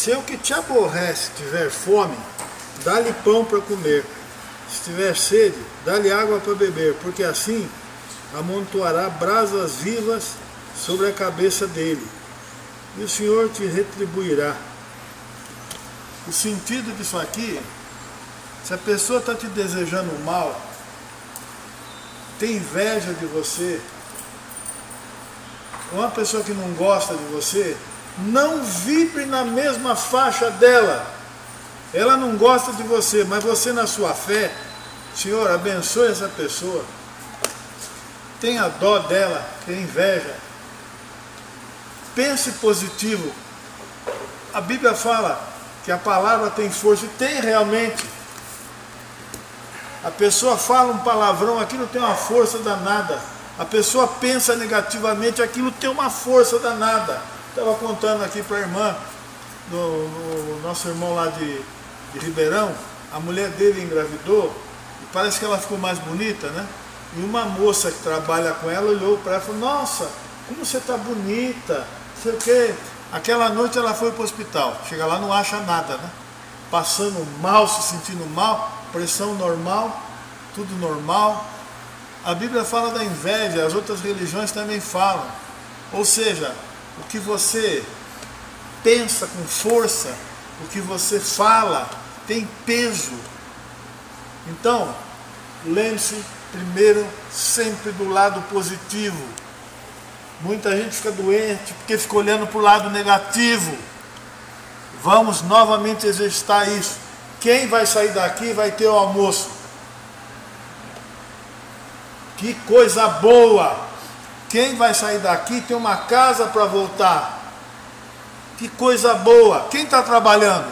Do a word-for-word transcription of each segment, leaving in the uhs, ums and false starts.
Se o que te aborrece tiver fome, dá-lhe pão para comer. Se tiver sede, dá-lhe água para beber, porque assim amontoará brasas vivas sobre a cabeça dele, e o Senhor te retribuirá. O sentido disso aqui, se a pessoa está te desejando mal, tem inveja de você, uma pessoa que não gosta de você, não vibre na mesma faixa dela. Ela não gosta de você, mas você na sua fé, Senhor, abençoe essa pessoa, tenha dó dela, tenha inveja, pense positivo. A Bíblia fala que a palavra tem força, e tem realmente. A pessoa fala um palavrão, aquilo tem uma força danada. A pessoa pensa negativamente, aquilo tem uma força danada. Estava contando aqui para a irmã, do, do nosso irmão lá de, de Ribeirão, a mulher dele engravidou, e parece que ela ficou mais bonita, né? E uma moça que trabalha com ela olhou para ela e falou: nossa, como você está bonita, sei o quê. Aquela noite ela foi para o hospital, chega lá não acha nada, né? Passando mal, se sentindo mal, pressão normal, tudo normal. A Bíblia fala da inveja, as outras religiões também falam. Ou seja, o que você pensa com força, o que você fala tem peso. Então, lembre-se primeiro sempre do lado positivo. Muita gente fica doente porque fica olhando para o lado negativo. Vamos novamente exercitar isso. Quem vai sair daqui vai ter o almoço. Que coisa boa! Quem vai sair daqui tem uma casa para voltar. Que coisa boa! Quem está trabalhando?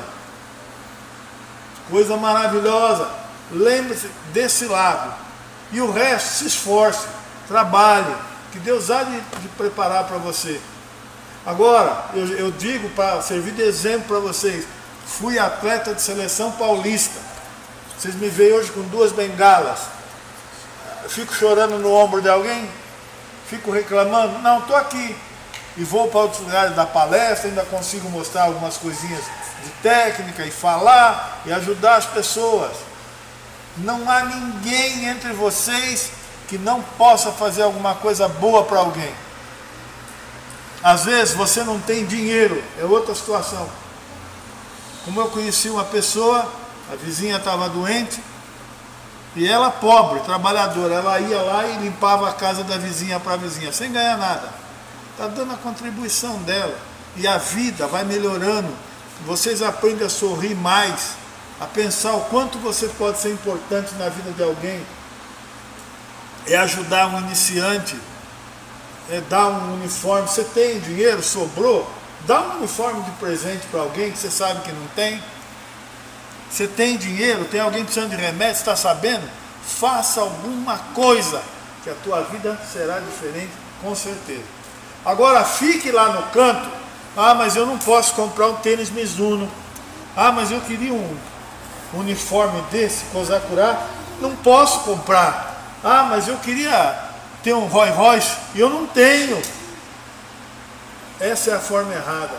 Coisa maravilhosa. Lembre-se desse lado. E o resto, se esforce, trabalhe, que Deus há de, de preparar para você. Agora, eu, eu digo para servir de exemplo para vocês, fui atleta de seleção paulista. Vocês me veem hoje com duas bengalas. Eu fico chorando no ombro de alguém? Fico reclamando? Não, estou aqui. E vou para outros lugares da palestra, ainda consigo mostrar algumas coisinhas de técnica e falar e ajudar as pessoas. Não há ninguém entre vocês que não possa fazer alguma coisa boa para alguém. Às vezes você não tem dinheiro, é outra situação. Como eu conheci uma pessoa, a vizinha estava doente, e ela pobre, trabalhadora, ela ia lá e limpava a casa da vizinha para a vizinha, sem ganhar nada. Está dando a contribuição dela, e a vida vai melhorando. Vocês aprendem a sorrir mais, a pensar o quanto você pode ser importante na vida de alguém. É ajudar um iniciante, é dar um uniforme. Você tem dinheiro, sobrou, dá um uniforme de presente para alguém que você sabe que não tem. Você tem dinheiro, tem alguém precisando de remédio, você está sabendo? Faça alguma coisa, que a tua vida será diferente, com certeza. Agora fique lá no canto. Ah, mas eu não posso comprar um tênis Mizuno. Ah, mas eu queria um uniforme desse, Kozakura, não posso comprar. Ah, mas eu queria ter um Rolls Royce e eu não tenho. Essa é a forma errada.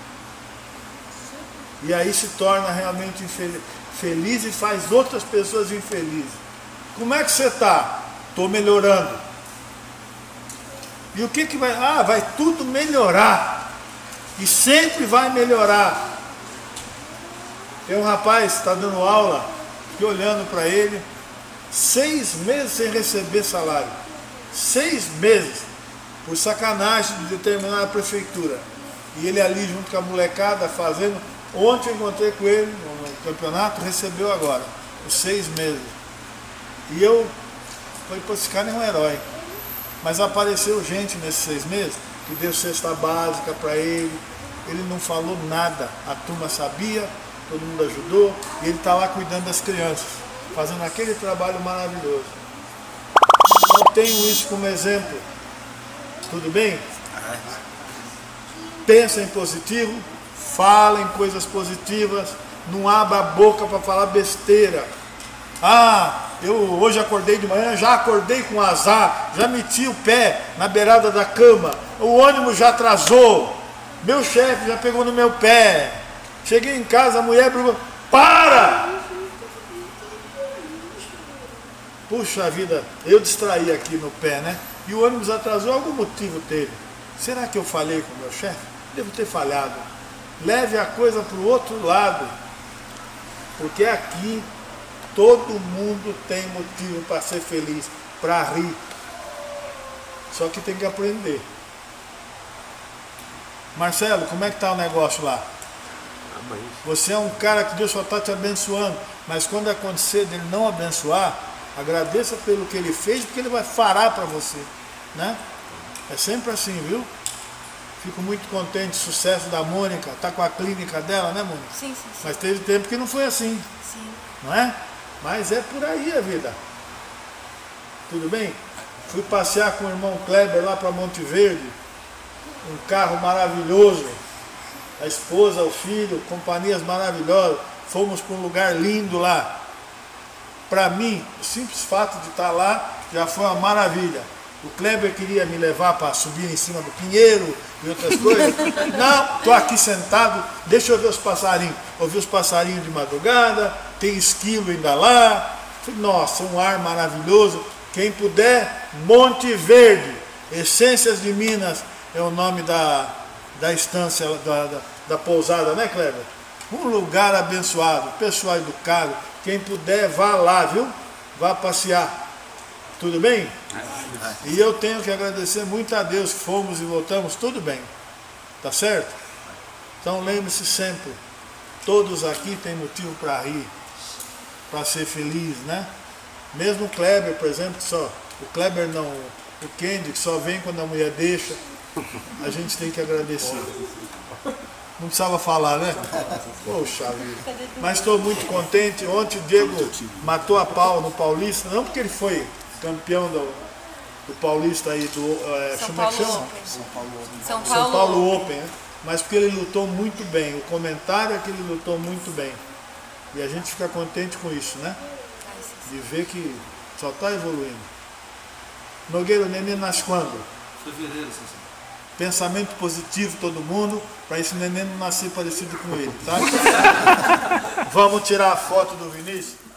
E aí se torna realmente infeliz, feliz e faz outras pessoas infelizes. Como é que você está? Estou melhorando. E o que que vai? Ah, vai tudo melhorar. E sempre vai melhorar. Tem um rapaz que está dando aula, fiquei olhando para ele, seis meses sem receber salário. Seis meses, por sacanagem de determinada prefeitura. E ele ali junto com a molecada fazendo. Ontem eu encontrei com ele no campeonato, recebeu agora, os seis meses. E eu falei, pô, esse cara é um herói. Mas apareceu gente nesses seis meses que deu cesta básica para ele. Ele não falou nada, a turma sabia, todo mundo ajudou, e ele está lá cuidando das crianças, fazendo aquele trabalho maravilhoso. Eu tenho isso como exemplo. Tudo bem? Pensa em positivo, fala em coisas positivas, não abra a boca para falar besteira. Ah, eu hoje acordei de manhã, já acordei com azar, já meti o pé na beirada da cama, o ônibus já atrasou, meu chefe já pegou no meu pé. Cheguei em casa, a mulher brigou, para! Puxa vida, eu distraí aqui no pé, né? E o ônibus atrasou, algum motivo teve. Será que eu falei com o meu chefe? Devo ter falhado. Leve a coisa para o outro lado. Porque aqui todo mundo tem motivo para ser feliz, para rir. Só que tem que aprender. Marcelo, como é que está o negócio lá? Você é um cara que Deus só está te abençoando. Mas quando acontecer dele não abençoar, agradeça pelo que ele fez, porque ele vai fará para você, né? É sempre assim, viu? Fico muito contente, sucesso da Mônica, tá com a clínica dela, né, Mônica? Sim, sim, sim. Mas teve tempo que não foi assim, Sim. não é? Mas é por aí a vida. Tudo bem? Fui passear com o irmão Kleber lá para Monte Verde, um carro maravilhoso, a esposa, o filho, companhias maravilhosas, fomos para um lugar lindo lá. Para mim, o simples fato de estar lá já foi uma maravilha. O Kleber queria me levar para subir em cima do pinheiro e outras coisas. Não, estou aqui sentado, deixa eu ver os passarinhos. Ouvi os passarinhos de madrugada, tem esquilo ainda lá. Nossa, um ar maravilhoso. Quem puder, Monte Verde, Essências de Minas é o nome da, da estância, da, da, da pousada, né, Kleber? Um lugar abençoado, pessoal educado. Quem puder, vá lá, viu? Vá passear. Tudo bem? E eu tenho que agradecer muito a Deus que fomos e voltamos, tudo bem. Tá certo? Então lembre-se sempre, todos aqui têm motivo para rir, para ser feliz, né? Mesmo o Kleber, por exemplo, que só, o Kleber não, o Kendi, que só vem quando a mulher deixa, a gente tem que agradecer. Não precisava falar, né? Poxa vida. Mas estou muito contente. Ontem o Diego matou a pau no Paulista, não porque ele foi campeão do, do Paulista aí, do é, São, como é que Paulo chama? Open. São Paulo. São Paulo, São Paulo Open, né? Mas porque ele lutou muito bem. O comentário é que ele lutou muito bem. E a gente fica contente com isso, né? De ver que só está evoluindo. Nogueira, o neném nasce quando? Fevereiro, sim. Pensamento positivo todo mundo, para esse neném não nascer parecido com ele, tá? Vamos tirar a foto do Vinícius?